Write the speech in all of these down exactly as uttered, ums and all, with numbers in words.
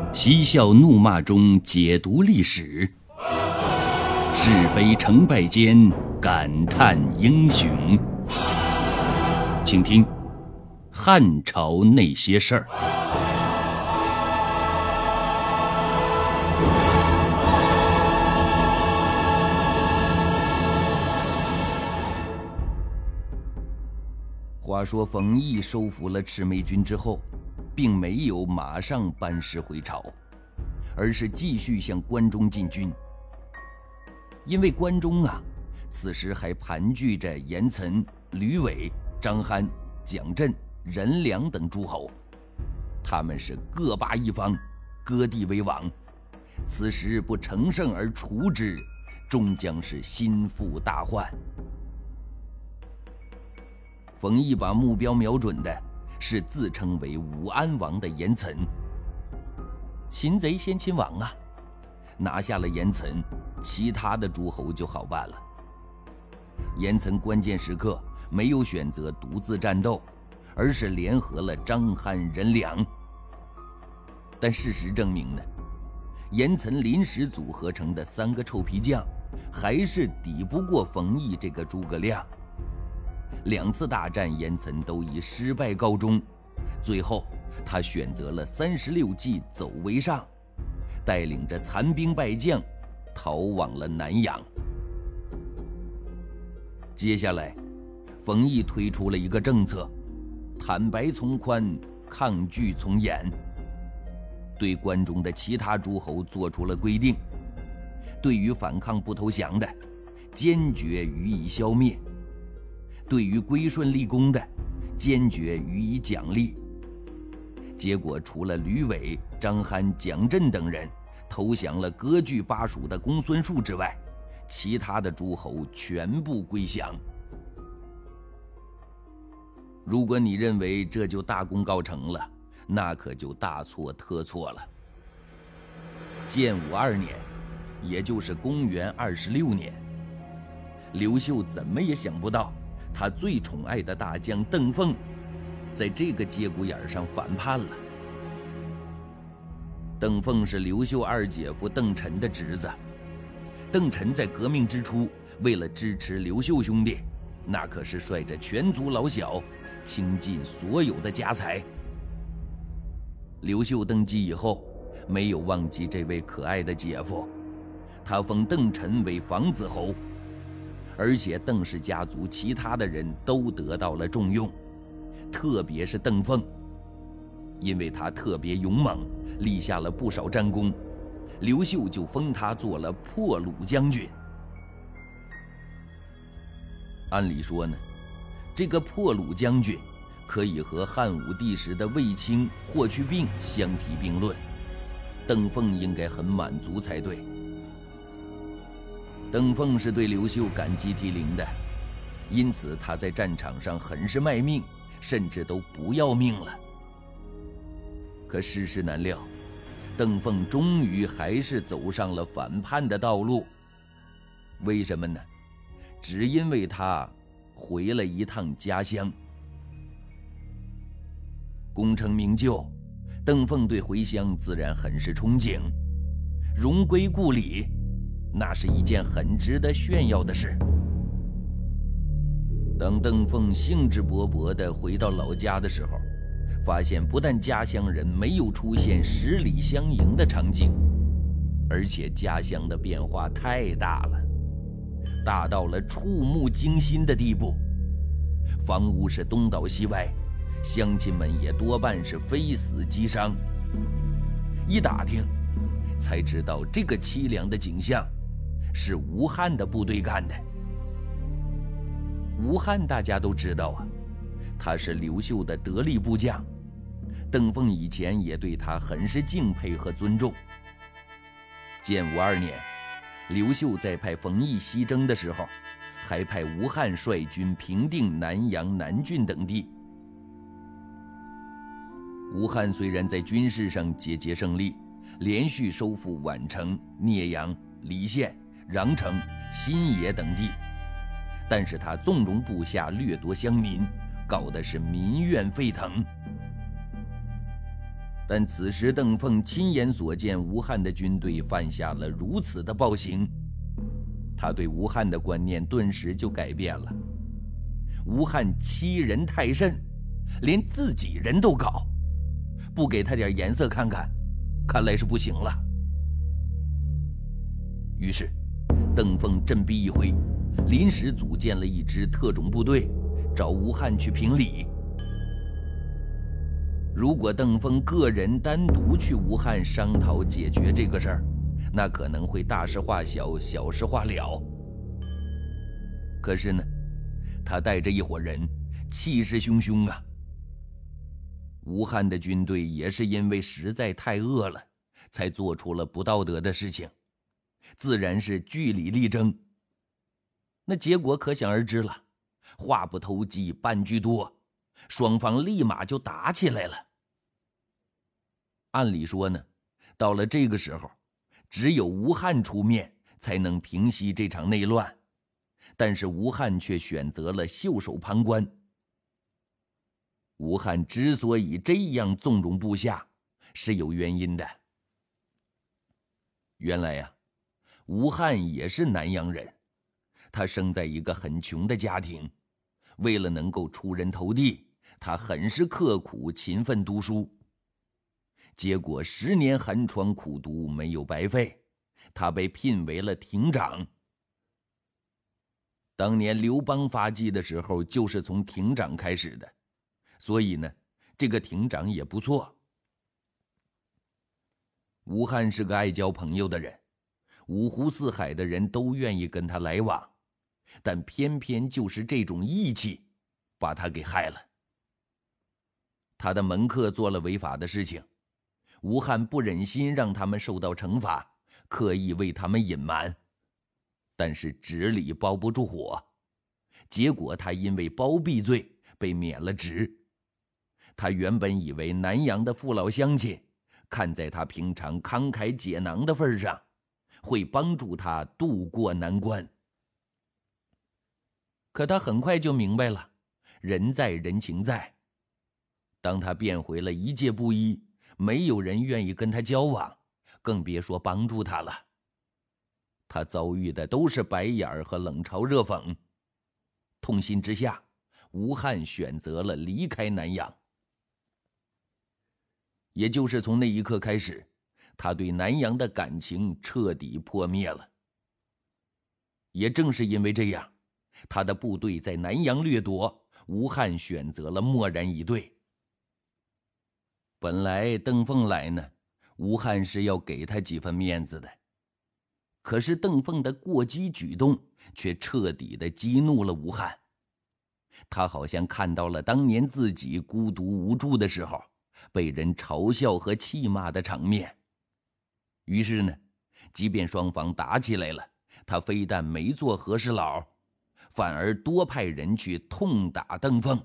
嬉笑怒骂中解读历史，是非成败间感叹英雄。请听《汉朝那些事儿》。话说冯异收服了赤眉军之后，并没有马上班师回朝，而是继续向关中进军。因为关中啊，此时还盘踞着严岑、吕伟、章邯、蒋振、任良等诸侯，他们是各霸一方，割地为王。此时不乘胜而除之，终将是心腹大患。冯异把目标瞄准的是自称为武安王的严岑。擒贼先擒王啊，拿下了严岑，其他的诸侯就好办了。严岑关键时刻没有选择独自战斗，而是联合了章邯、任良。但事实证明呢，严岑临时组合成的三个臭皮匠，还是抵不过冯异这个诸葛亮。两次大战，严岑都以失败告终。最后，他选择了三十六计，走为上，带领着残兵败将，逃往了南阳。接下来，冯异推出了一个政策：坦白从宽，抗拒从严。对关中的其他诸侯做出了规定，对于反抗不投降的，坚决予以消灭。对于归顺立功的，坚决予以奖励。结果，除了吕伟、章邯、蒋振等人投降了割据巴蜀的公孙述之外，其他的诸侯全部归降。如果你认为这就大功告成了，那可就大错特错了。建武二年，也就是公元二十六年，刘秀怎么也想不到，他最宠爱的大将邓凤，在这个节骨眼上反叛了。邓凤是刘秀二姐夫邓晨的侄子。邓晨在革命之初，为了支持刘秀兄弟，那可是率着全族老小，倾尽所有的家财。刘秀登基以后，没有忘记这位可爱的姐夫，他封邓晨为房子侯。而且邓氏家族其他的人都得到了重用，特别是邓凤，因为他特别勇猛，立下了不少战功，刘秀就封他做了破虏将军。按理说呢，这个破虏将军可以和汉武帝时的卫青、霍去病相提并论，邓凤应该很满足才对。邓凤是对刘秀感激涕零的，因此他在战场上很是卖命，甚至都不要命了。可世事难料，邓凤终于还是走上了反叛的道路。为什么呢？只因为他回了一趟家乡。功成名就，邓凤对回乡自然很是憧憬，荣归故里，那是一件很值得炫耀的事。等邓凤兴致勃勃地回到老家的时候，发现不但家乡人没有出现十里相迎的场景，而且家乡的变化太大了，大到了触目惊心的地步。房屋是东倒西歪，乡亲们也多半是非死即伤。一打听，才知道这个凄凉的景象是吴汉的部队干的。吴汉大家都知道啊，他是刘秀的得力部将，邓凤以前也对他很是敬佩和尊重。建武二年，刘秀在派冯异西征的时候，还派吴汉率军平定南阳、南郡等地。吴汉虽然在军事上节节胜利，连续收复宛城、聂阳、郦县、穰城、新野等地，但是他纵容部下掠夺乡民，搞得是民怨沸腾。 但此时邓凤亲眼所见吴汉的军队犯下了如此的暴行，他对吴汉的观念顿时就改变了。吴汉欺人太甚，连自己人都搞，不给他点颜色看看，看来是不行了。于是邓凤振臂一挥，临时组建了一支特种部队，找吴汉去评理。如果邓凤个人单独去吴汉商讨解决这个事儿，那可能会大事化小，小事化了。可是呢，他带着一伙人，气势汹汹啊。吴汉的军队也是因为实在太饿了，才做出了不道德的事情，自然是据理力争。那结果可想而知了，话不投机半句多，双方立马就打起来了。按理说呢，到了这个时候，只有吴汉出面才能平息这场内乱，但是吴汉却选择了袖手旁观。吴汉之所以这样纵容部下，是有原因的。原来呀，吴汉也是南阳人，他生在一个很穷的家庭，为了能够出人头地，他很是刻苦勤奋读书。结果十年寒窗苦读没有白费，他被聘为了亭长。当年刘邦发迹的时候，就是从亭长开始的，所以呢，这个亭长也不错。吴汉是个爱交朋友的人，五湖四海的人都愿意跟他来往，但偏偏就是这种义气，把他给害了。他的门客做了违法的事情，吴汉不忍心让他们受到惩罚，刻意为他们隐瞒。但是纸里包不住火，结果他因为包庇罪被免了职。他原本以为南阳的父老乡亲看在他平常慷慨解囊的份上，会帮助他渡过难关。可他很快就明白了，人在人情在。当他变回了一介布衣，没有人愿意跟他交往，更别说帮助他了。他遭遇的都是白眼和冷嘲热讽。痛心之下，吴汉选择了离开南阳。也就是从那一刻开始，他对南阳的感情彻底破灭了。也正是因为这样，他的部队在南阳掠夺，吴汉选择了默然以对。本来邓凤来呢，吴汉是要给他几分面子的，可是邓凤的过激举动却彻底的激怒了吴汉。他好像看到了当年自己孤独无助的时候被人嘲笑和气骂的场面。于是呢，即便双方打起来了，他非但没做和事佬，反而多派人去痛打邓凤。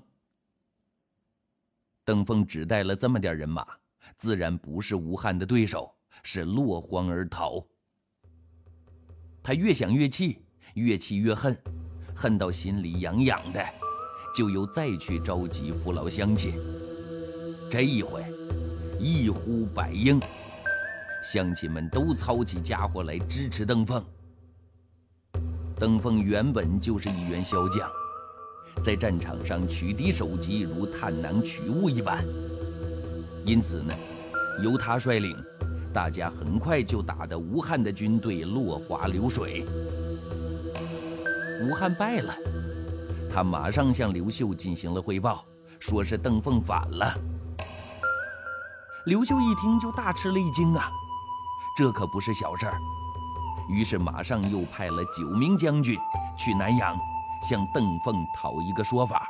邓凤只带了这么点人马，自然不是吴汉的对手，是落荒而逃。他越想越气，越气越恨，恨到心里痒痒的，就又再去召集父老乡亲。这一回一呼百应，乡亲们都操起家伙来支持邓凤。邓凤原本就是一员骁将，在战场上取敌首级如探囊取物一般，因此呢，由他率领，大家很快就打得吴汉的军队落花流水。吴汉败了，他马上向刘秀进行了汇报，说是邓凤反了。刘秀一听就大吃了一惊啊，这可不是小事儿，于是马上又派了九名将军去南阳，向邓凤讨一个说法。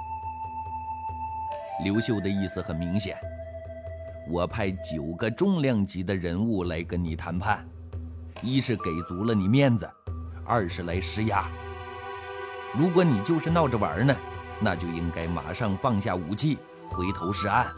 刘秀的意思很明显，我派九个重量级的人物来跟你谈判，一是给足了你面子，二是来施压。如果你就是闹着玩呢，那就应该马上放下武器，回头是岸。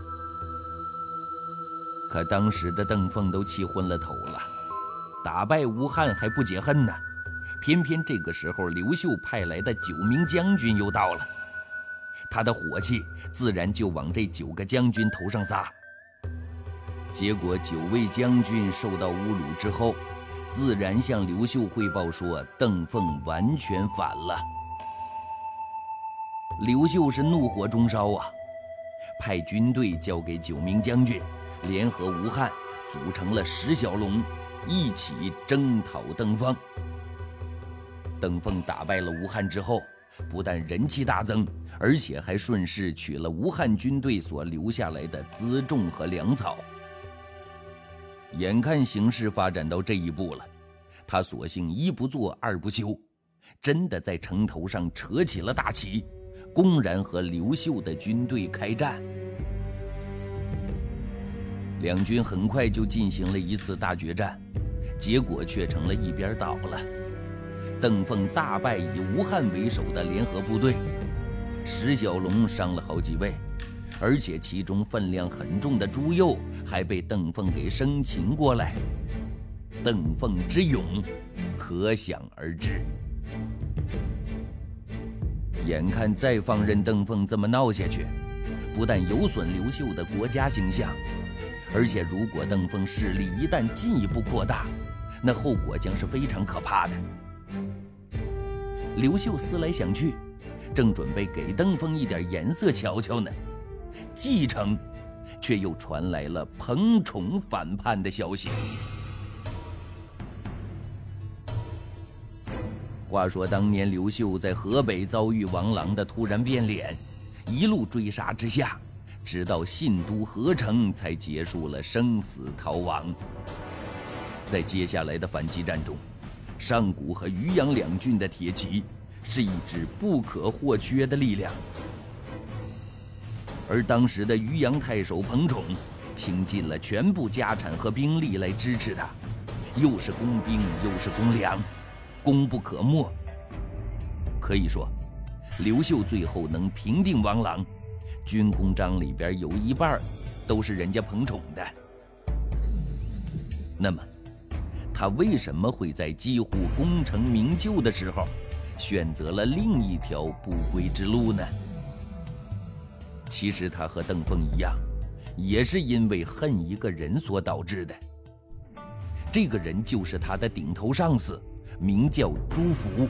可当时的邓凤都气昏了头了，打败吴汉还不解恨呢，偏偏这个时候刘秀派来的九名将军又到了，他的火气自然就往这九个将军头上撒。 结果九位将军受到侮辱之后，自然向刘秀汇报说邓凤完全反了。刘秀是怒火中烧啊，派军队交给九名将军，联合吴汉，组成了十小龙，一起征讨邓凤。邓凤打败了吴汉之后，不但人气大增，而且还顺势取了吴汉军队所留下来的辎重和粮草。眼看形势发展到这一步了，他索性一不做二不休，真的在城头上扯起了大旗，公然和刘秀的军队开战。两军很快就进行了一次大决战，结果却成了一边倒了。邓凤大败以吴汉为首的联合部队，石小龙伤了好几位，而且其中分量很重的朱佑还被邓凤给生擒过来。邓凤之勇，可想而知。眼看再放任邓凤这么闹下去，不但有损刘秀的国家形象，而且如果邓凤势力一旦进一步扩大，那后果将是非常可怕的。刘秀思来想去，正准备给邓凤一点颜色瞧瞧呢，蓟城却又传来了彭宠反叛的消息。话说当年刘秀在河北遭遇王朗的突然变脸，一路追杀之下，直到信都郃城才结束了生死逃亡。在接下来的反击战中，上谷和渔阳两郡的铁骑是一支不可或缺的力量，而当时的渔阳太守彭宠倾尽了全部家产和兵力来支持他，又是工兵又是公粮，功不可没。可以说，刘秀最后能平定王朗，军功章里边有一半都是人家彭宠的。那么他为什么会在几乎功成名就的时候，选择了另一条不归之路呢？其实他和邓凤一样，也是因为恨一个人所导致的。这个人就是他的顶头上司，名叫朱福。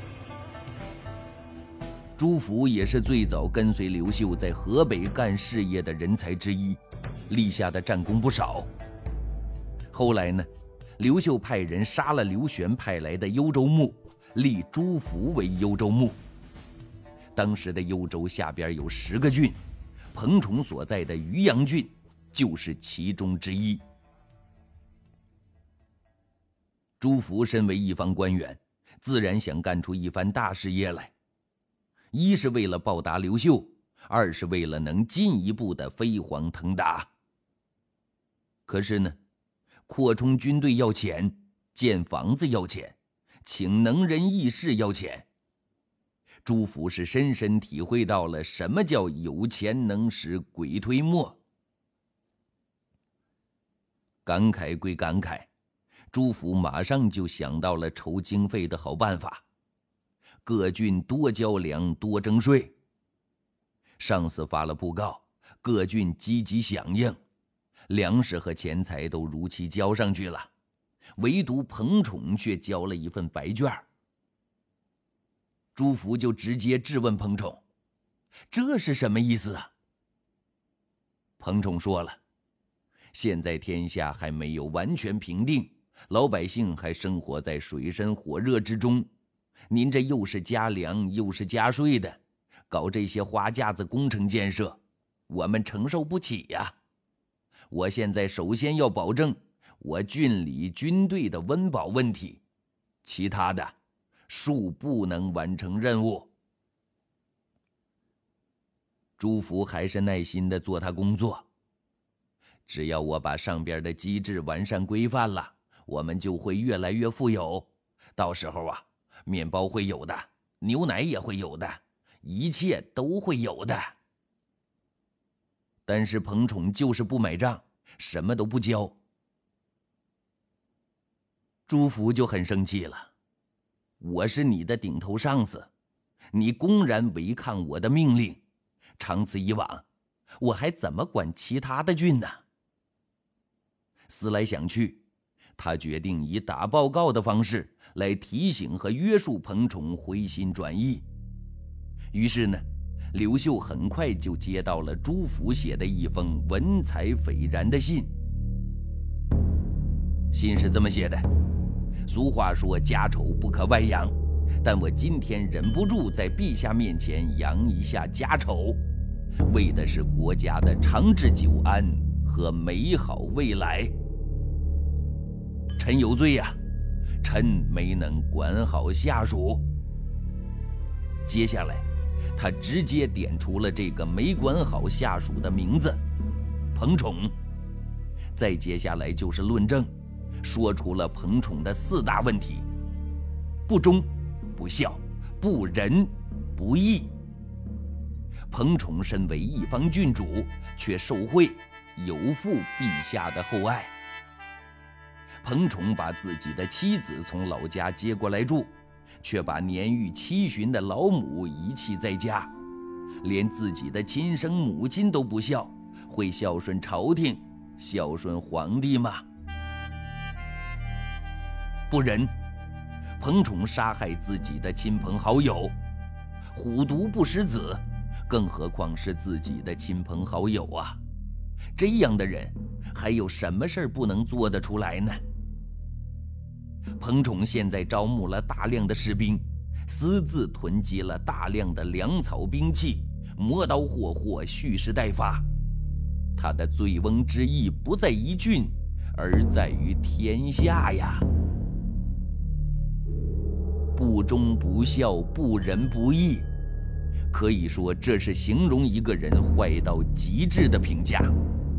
朱福也是最早跟随刘秀在河北干事业的人才之一，立下的战功不少。后来呢，刘秀派人杀了刘玄派来的幽州牧，立朱福为幽州牧。当时的幽州下边有十个郡，彭宠所在的渔阳郡就是其中之一。朱福身为一方官员，自然想干出一番大事业来，一是为了报答刘秀，二是为了能进一步的飞黄腾达。可是呢，扩充军队要钱，建房子要钱，请能人异士要钱。朱福是深深体会到了什么叫有钱能使鬼推磨。感慨归感慨，朱福马上就想到了筹经费的好办法。各郡多交粮，多征税。上司发了布告，各郡积极响应，粮食和钱财都如期交上去了，唯独彭宠却交了一份白卷。朱福就直接质问彭宠：“这是什么意思啊？”彭宠说了：“现在天下还没有完全平定，老百姓还生活在水深火热之中。您这又是加粮又是加税的，搞这些花架子工程建设，我们承受不起呀。我现在首先要保证我郡里军队的温饱问题，其他的恕不能完成任务。”朱福还是耐心地做他工作。只要我把上边的机制完善规范了，我们就会越来越富有。到时候啊，面包会有的，牛奶也会有的，一切都会有的。但是彭宠就是不买账，什么都不交。朱福就很生气了：“我是你的顶头上司，你公然违抗我的命令，长此以往，我还怎么管其他的郡呢？” 思来想去，他决定以打报告的方式来提醒和约束彭宠回心转意。于是呢，刘秀很快就接到了朱福写的一封文采斐然的信。信是这么写的：俗话说家丑不可外扬，但我今天忍不住在陛下面前扬一下家丑，为的是国家的长治久安和美好未来。臣有罪呀、啊，臣没能管好下属。接下来他直接点出了这个没管好下属的名字彭宠。再接下来就是论证，说出了彭宠的四大问题：不忠、不孝、不仁、不义。彭宠身为一方郡主，却受贿，有负陛下的厚爱。彭宠把自己的妻子从老家接过来住，却把年逾七旬的老母遗弃在家，连自己的亲生母亲都不孝，会孝顺朝廷、孝顺皇帝吗？不仁，彭宠杀害自己的亲朋好友，虎毒不食子，更何况是自己的亲朋好友啊！这样的人还有什么事儿不能做得出来呢？彭宠现在招募了大量的士兵，私自囤积了大量的粮草兵器，磨刀霍霍，蓄势待发。他的醉翁之意不在一郡，而在于天下呀！不忠不孝，不仁不义，可以说这是形容一个人坏到极致的评价。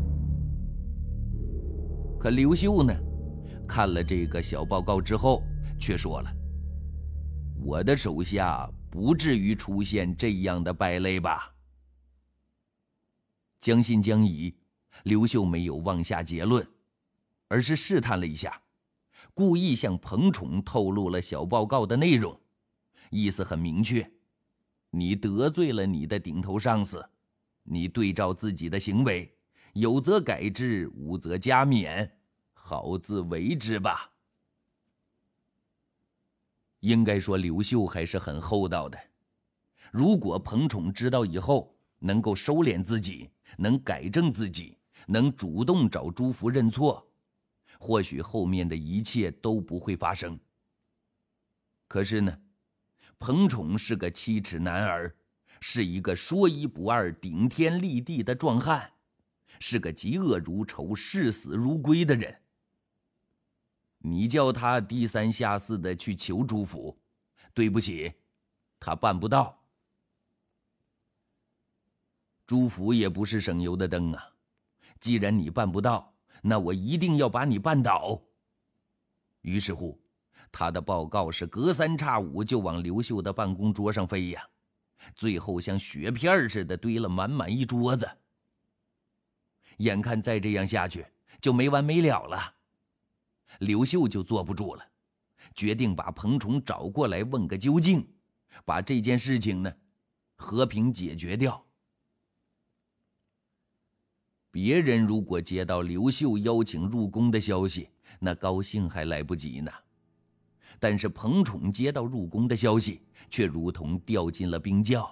可刘秀呢，看了这个小报告之后，却说了：“我的手下不至于出现这样的败类吧？”将信将疑，刘秀没有妄下结论，而是试探了一下，故意向彭宠透露了小报告的内容，意思很明确：你得罪了你的顶头上司，你对照自己的行为，有则改之，无则加勉，好自为之吧。应该说刘秀还是很厚道的，如果彭宠知道以后能够收敛自己，能改正自己，能主动找朱福认错，或许后面的一切都不会发生。可是呢，彭宠是个七尺男儿，是一个说一不二、顶天立地的壮汉，是个嫉恶如仇、视死如归的人。你叫他低三下四的去求朱福，对不起，他办不到。朱福也不是省油的灯啊，既然你办不到，那我一定要把你办倒。于是乎，他的报告是隔三差五就往刘秀的办公桌上飞呀，最后像雪片似的堆了满满一桌子。眼看再这样下去就没完没了了，刘秀就坐不住了，决定把彭宠找过来问个究竟，把这件事情呢和平解决掉。别人如果接到刘秀邀请入宫的消息，那高兴还来不及呢。但是彭宠接到入宫的消息，却如同掉进了冰窖。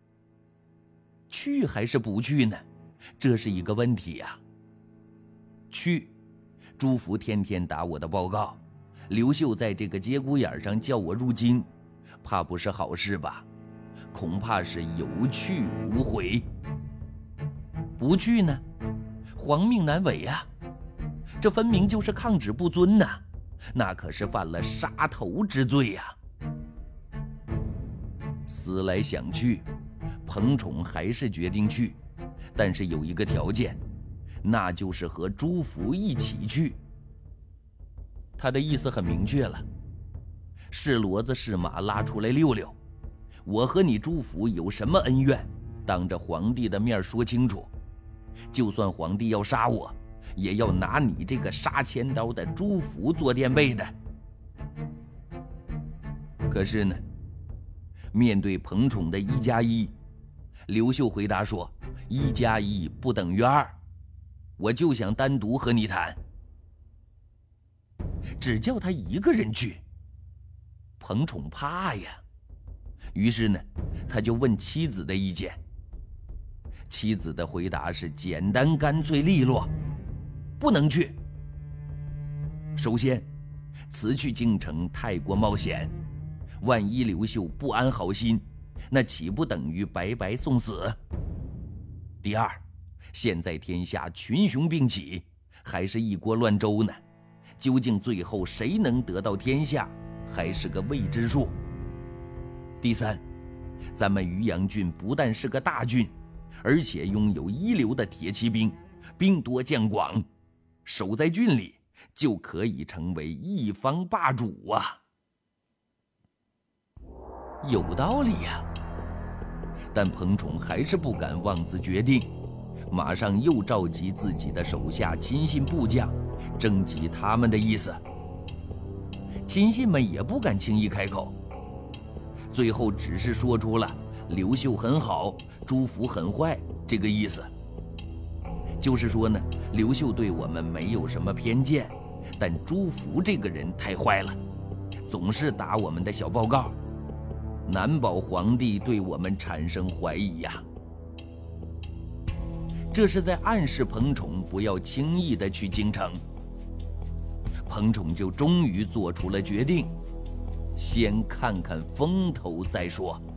去还是不去呢？这是一个问题呀。去，朱福天天打我的报告，刘秀在这个节骨眼上叫我入京，怕不是好事吧？恐怕是有去无回。不去呢，皇命难违啊！这分明就是抗旨不遵呐、啊，那可是犯了杀头之罪呀、啊！思来想去，彭宠还是决定去，但是有一个条件，那就是和朱福一起去。他的意思很明确了，是骡子是马拉出来溜溜，我和你朱福有什么恩怨，当着皇帝的面说清楚。就算皇帝要杀我，也要拿你这个杀千刀的朱福做垫背的。可是呢，面对彭宠的一加一，刘秀回答说：一加一不等于二，我就想单独和你谈， 只叫他一个人去。彭宠怕呀，于是呢，他就问妻子的意见。妻子的回答是简单干脆利落：不能去。首先，此去京城太过冒险，万一刘秀不安好心，那岂不等于白白送死？第二，现在天下群雄并起，还是一锅乱粥呢，究竟最后谁能得到天下，还是个未知数。第三，咱们渔阳郡不但是个大郡，而且拥有一流的铁骑兵，兵多将广，守在郡里就可以成为一方霸主啊！有道理呀、啊。但彭宠还是不敢妄自决定，马上又召集自己的手下亲信部将，征集他们的意思。亲信们也不敢轻易开口，最后只是说出了刘秀很好，朱福很坏这个意思。就是说呢，刘秀对我们没有什么偏见，但朱福这个人太坏了，总是打我们的小报告，难保皇帝对我们产生怀疑呀。这是在暗示彭宠不要轻易的去京城。彭宠就终于做出了决定，先看看风头再说。